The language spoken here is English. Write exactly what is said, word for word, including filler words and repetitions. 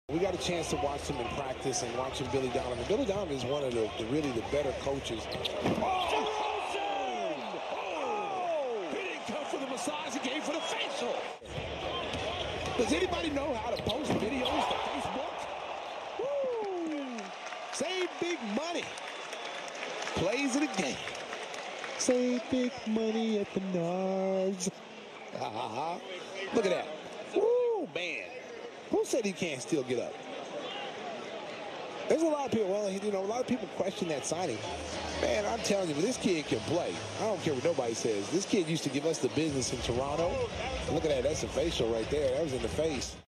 We got a chance to watch him in practice and watching Billy Donovan. Billy Donovan is one of the, the really the better coaches. Oh! Oh! He didn't come for the massage, he came for the facial. Does anybody know how to post videos to Facebook? Woo! Save big money. Plays of the game. Save big money at the Nards. Look at that. Woo, man. Who said he can't still get up? There's a lot of people, well, you know, a lot of people question that signing. Man, I'm telling you, this kid can play. I don't care what nobody says. This kid used to give us the business in Toronto. Look at that. That's a facial right there. That was in the face.